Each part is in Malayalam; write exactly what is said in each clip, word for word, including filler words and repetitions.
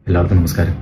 എല്ലാവർക്കും നമസ്കാരം.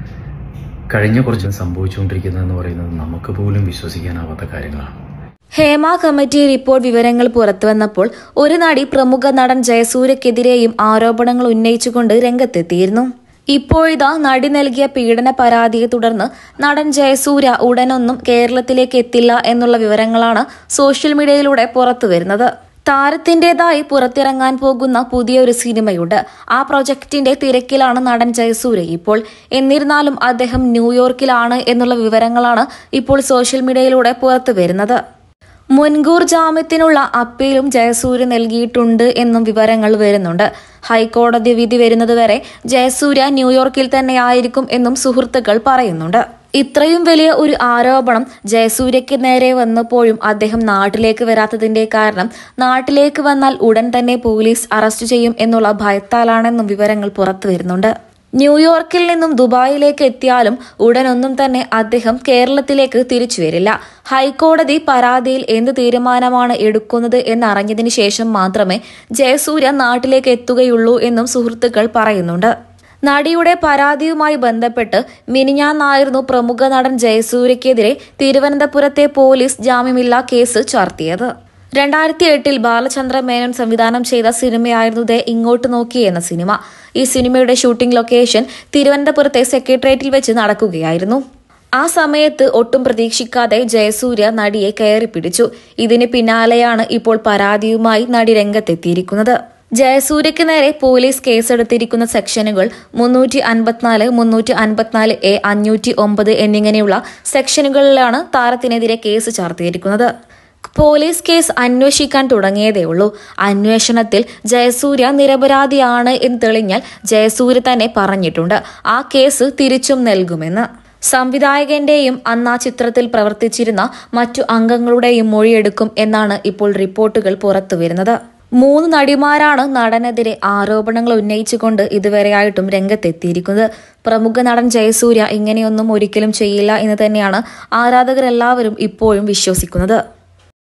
കഴിഞ്ഞ കുറച്ച് സംഭവിച്ചുകൊണ്ടിരിക്കുന്നതെന്ന് പറയുന്നത് നമുക്ക് പോലും വിശ്വസിക്കാനാവാത്ത കാര്യങ്ങളാണ്. ഹേമ കമ്മിറ്റി റിപ്പോർട്ട് വിവരങ്ങൾ പുറത്തുവന്നപ്പോൾ ഒരു നടി പ്രമുഖ നടൻ ജയസൂര്യക്കെതിരെയും ആരോപണങ്ങൾ ഉന്നയിച്ചുകൊണ്ട് രംഗത്തെത്തിയിരുന്നു. ഇപ്പോഴിതാ നടി നൽകിയ പീഡന പരാതിയെ തുടർന്ന് നടൻ ജയസൂര്യ ഉടനൊന്നും കേരളത്തിലേക്ക് എത്തില്ല എന്നുള്ള വിവരങ്ങളാണ് സോഷ്യൽ മീഡിയയിലൂടെ പുറത്തുവരുന്നത്. താരത്തിന്റേതായി പുറത്തിറങ്ങാൻ പോകുന്ന പുതിയൊരു സിനിമയുണ്ട്. ആ പ്രൊജക്ടിന്റെ തിരക്കിലാണ് നടൻ ജയസൂര്യ ഇപ്പോൾ. എന്നിരുന്നാലും അദ്ദേഹം ന്യൂയോർക്കിലാണ് എന്നുള്ള വിവരങ്ങളാണ് ഇപ്പോൾ സോഷ്യൽ മീഡിയയിലൂടെ പുറത്തുവരുന്നത്. മുൻകൂർ ജാമ്യത്തിനുള്ള അപ്പീലും ജയസൂര്യ നൽകിയിട്ടുണ്ട് എന്നും വിവരങ്ങൾ വരുന്നുണ്ട്. ഹൈക്കോടതി വിധി വരുന്നതുവരെ ജയസൂര്യ ന്യൂയോർക്കിൽ തന്നെയായിരിക്കും എന്നും സുഹൃത്തുക്കൾ പറയുന്നുണ്ട്. ഇത്രയും വലിയ ഒരു ആരോപണം ജയസൂര്യക്ക് നേരെ വന്നപ്പോഴും അദ്ദേഹം നാട്ടിലേക്ക് വരാത്തതിന്റെ കാരണം നാട്ടിലേക്ക് വന്നാൽ ഉടൻ തന്നെ പോലീസ് അറസ്റ്റ് ചെയ്യും എന്നുള്ള ഭയത്താലാണെന്നും വിവരങ്ങൾ പുറത്തു വരുന്നുണ്ട്. ന്യൂയോർക്കിൽ നിന്നും ദുബായിലേക്ക് എത്തിയാലും ഉടനൊന്നും തന്നെ അദ്ദേഹം കേരളത്തിലേക്ക് തിരിച്ചു വരില്ല. ഹൈക്കോടതി പരാതിയിൽ എന്ത് തീരുമാനമാണ് എടുക്കുന്നത് എന്നറിഞ്ഞതിന് ശേഷം മാത്രമേ ജയസൂര്യ നാട്ടിലേക്ക് എത്തുകയുള്ളൂ എന്നും സുഹൃത്തുക്കൾ പറയുന്നുണ്ട്. നടിയുടെ പരാതിയുമായി ബന്ധപ്പെട്ട് മിനിഞ്ഞാന്നായിരുന്നു പ്രമുഖ നടൻ ജയസൂര്യക്കെതിരെ തിരുവനന്തപുരത്തെ പോലീസ് ജാമ്യമില്ലാ കേസ് ചാർത്തിയത്. രണ്ടായിരത്തി എട്ടിൽ ബാലചന്ദ്ര മേനോൻ സംവിധാനം ചെയ്ത സിനിമയായിരുന്നു ദേ ഇങ്ങോട്ട് നോക്കി എന്ന സിനിമ. ഈ സിനിമയുടെ ഷൂട്ടിംഗ് ലൊക്കേഷൻ തിരുവനന്തപുരത്തെ സെക്രട്ടേറിയറ്റിൽ വെച്ച് നടക്കുകയായിരുന്നു. ആ സമയത്ത് ഒട്ടും പ്രതീക്ഷിക്കാതെ ജയസൂര്യ നടിയെ കയറി പിടിച്ചു. ഇതിന് പിന്നാലെയാണ് ഇപ്പോൾ പരാതിയുമായി നടി രംഗത്തെത്തിയിരിക്കുന്നത്. ജയസൂര്യക്ക് നേരെ പോലീസ് കേസെടുത്തിരിക്കുന്ന സെക്ഷനുകൾ മുന്നൂറ്റി അൻപത്തിനാല് മുന്നൂറ്റി അൻപത്തിനാല് എ അഞ്ഞൂറ്റി ഒമ്പത് എന്നിങ്ങനെയുള്ള സെക്ഷനുകളിലാണ് താരത്തിനെതിരെ കേസ് ചാർത്തിയിരിക്കുന്നത്. പോലീസ് കേസ് അന്വേഷിക്കാൻ തുടങ്ങിയതേ ഉള്ളൂ. അന്വേഷണത്തിൽ ജയസൂര്യ നിരപരാധിയാണ് എന്ന് തെളിഞ്ഞാൽ ജയസൂര്യ തന്നെ പറഞ്ഞിട്ടുണ്ട് ആ കേസ് തിരിച്ചും നൽകുമെന്ന്. സംവിധായകന്റെയും അന്ന് ആ ചിത്രത്തിൽ പ്രവർത്തിച്ചിരുന്ന മറ്റു അംഗങ്ങളുടെയും മൊഴിയെടുക്കും എന്നാണ് ഇപ്പോൾ റിപ്പോർട്ടുകൾ പുറത്തുവരുന്നത്. മൂന്ന് നടിമാരാണ് നടനെതിരെ ആരോപണങ്ങൾ ഉന്നയിച്ചുകൊണ്ട് ഇതുവരെയായിട്ടും രംഗത്തെത്തിയിരിക്കുന്നത്. പ്രമുഖ നടൻ ജയസൂര്യ ഇങ്ങനെയൊന്നും ഒരിക്കലും ചെയ്യില്ല എന്ന് തന്നെയാണ് ആരാധകരെല്ലാവരും ഇപ്പോഴും വിശ്വസിക്കുന്നത്.